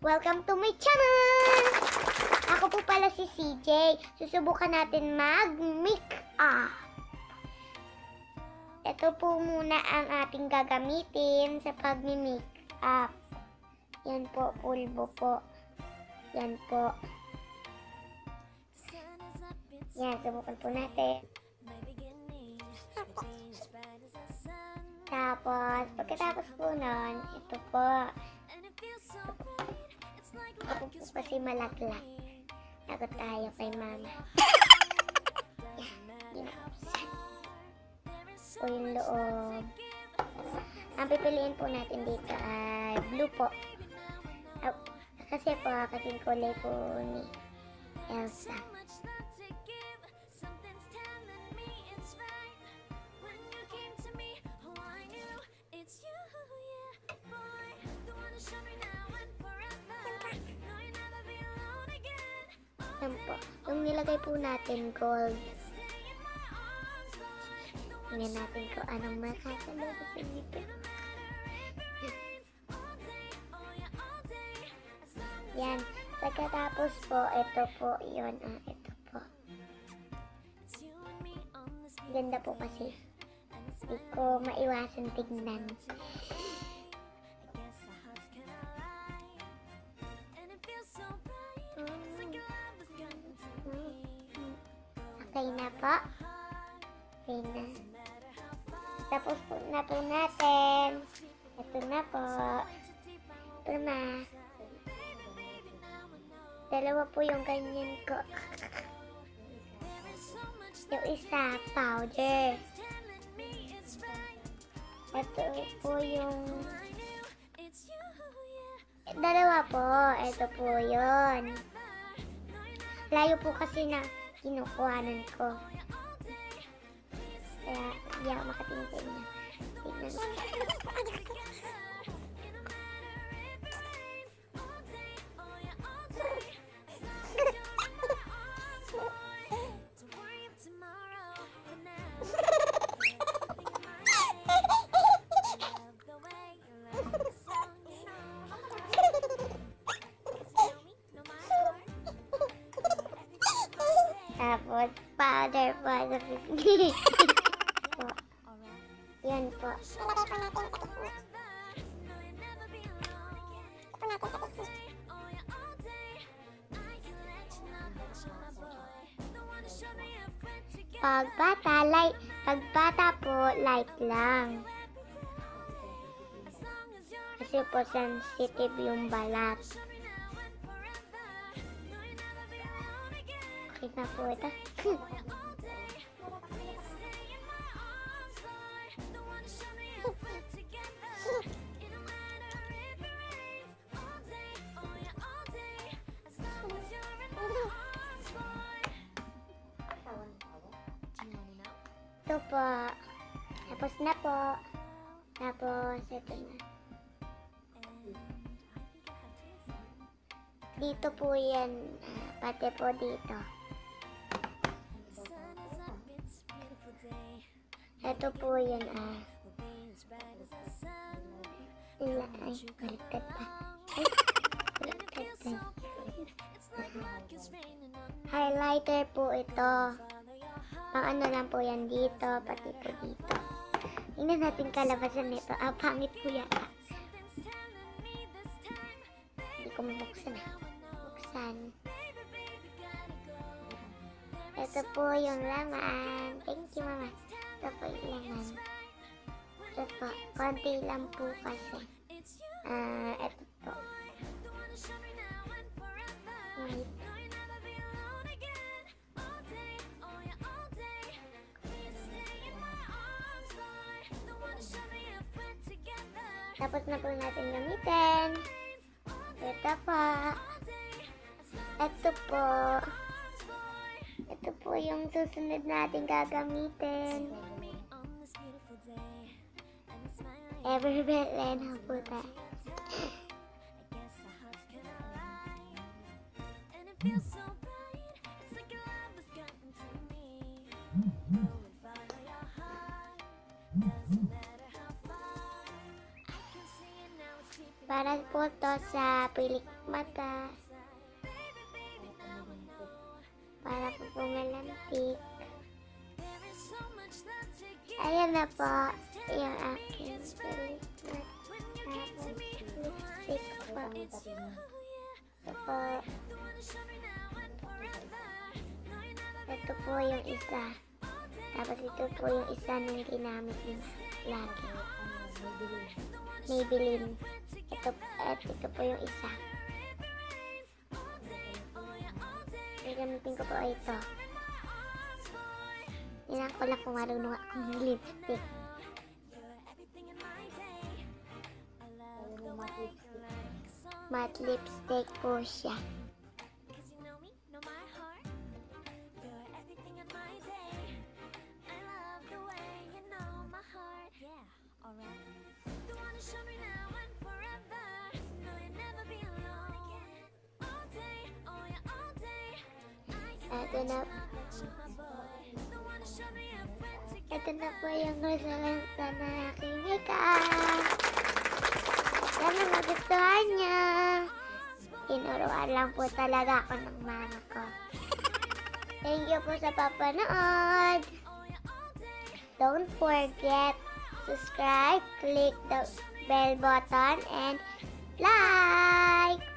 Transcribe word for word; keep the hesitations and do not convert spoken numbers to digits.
Welcome to my channel! Ako po pala si C J. Susubukan natin mag-make up. Ito po muna ang ating gagamitin sa pag-make up. Yan po, pulbo po. Yan po. Yan, subukan po natin. Tapos, pagkatapos po nun, ito po. Ako po kasi malaglag. Takot tayo kay mama. Yan, ginapsan. Po yung loob. Ang pipiliin po natin dito ay blue po. Uh, kasi po, kasing kulay po ni Elsa. Yan po. Yung nilagay po natin gold. Tingnan natin kung anong makasalubog sa dito. Yan. Pagkatapos po, ito po yun. Ah, ito po. Ganda po kasi. Hindi ko maiwasan tignan. Okay na po. Okay na. Tapos po na po natin. Ito na po. Ito na. Dalawa po yung ganyan ko. Yung isa, powder. Ito po yung... Dalawa po. Ito po yun. Layo po kasi na kinukuhanan ko. Kaya, hindi ako makatingin niya. Tignan mo. Tapos, powder po sa pipili. Po. Yan po. Ilagay po natin sa pipili. Ito natin sa pipili. Pag bata, light. Pag bata po, light lang. Kasi po sensitive yung balat. Okay na po ito. Ito po. Tapos na po. Tapos ito na. Dito po yan. Pati po dito. Ito po yan ah. Ila ay, baliktad pa. Ay, baliktad pa. Highlighter po ito. Pang ano lang po yan dito, pati po dito. Tingnan natin kalabasan nito. Ah, pangit po yata. Hindi ko mabuksan ah. Buksan. Ito po yung laman. Thank you, mama. Ito po yung laman. Ito po. Konti lang po kasi. Ah, uh, ito po. Wait. Tapos na po natin gamitin. Ito po. Ito po. Ito po yung susunod natin gagamitin. Everbet na po tayo. Para po to sa pelik mata. Para po pumalamtik. Ayan na po yung aking lipstick po. Ito po. Ito po yung isa. Tapos ito po yung isa nung ginamit niya lagi. Maybelline. Ito, at ito po yung isa. Gagamitin ko po ito. Tingnan ko lang kung marunong akong lipstick. Matte lipstick po siya. Ito na, ito na po yung resulta na aking makeup. Sana magustuhan niya. Tinuruan lang po talaga ako ng mama ko. Thank you po sa papanood. Don't forget, subscribe, click the bell button, and like.